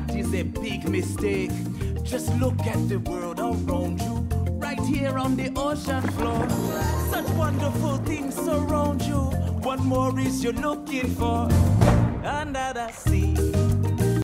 that is a big mistake. Just look at the world around you, right here on the ocean floor. Such wonderful things surround you. What more is you looking for? Under the sea.